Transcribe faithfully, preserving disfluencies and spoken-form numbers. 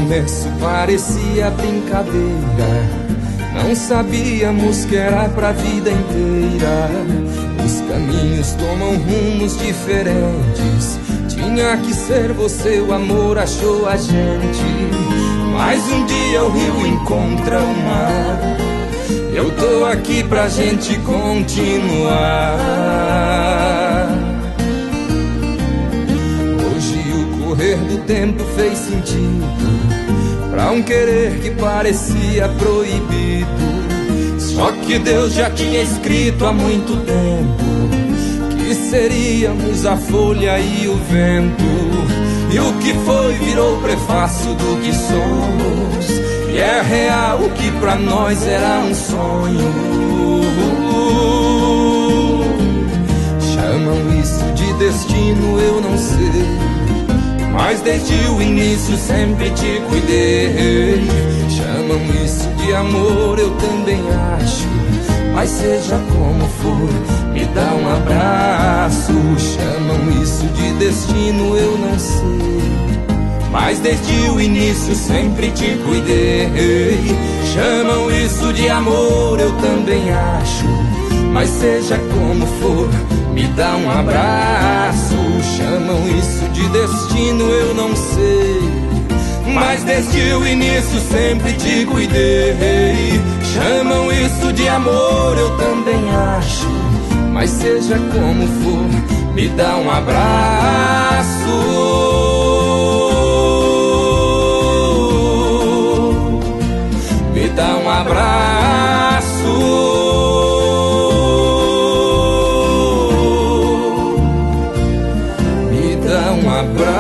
começo parecia brincadeira, não sabíamos que era pra vida inteira. Os caminhos tomam rumos diferentes, tinha que ser você, o amor achou a gente. Mas um dia o rio encontra o mar, eu tô aqui pra gente continuar. Hoje o correr do tempo fez sentido pra um querer que parecia proibido. Só que Deus já tinha escrito há muito tempo que seríamos a folha e o vento. E o que foi virou prefácio do que somos, e é real o que pra nós era um sonho. Chamam isso de destino, eu não sei, mas desde o início sempre te cuidei. Chamam isso de amor, eu também acho, mas seja como for, me dá um abraço. Chamam isso de destino, eu não sei, mas desde o início sempre te cuidei. Chamam isso de amor, eu também acho, mas seja como for, me dá um abraço. Chamam isso de destino, eu não sei, mas desde o início sempre te cuidei. Chamam isso de amor, eu também acho, mas seja como for, me dá um abraço. Me dá um abraço. Me dá um abraço.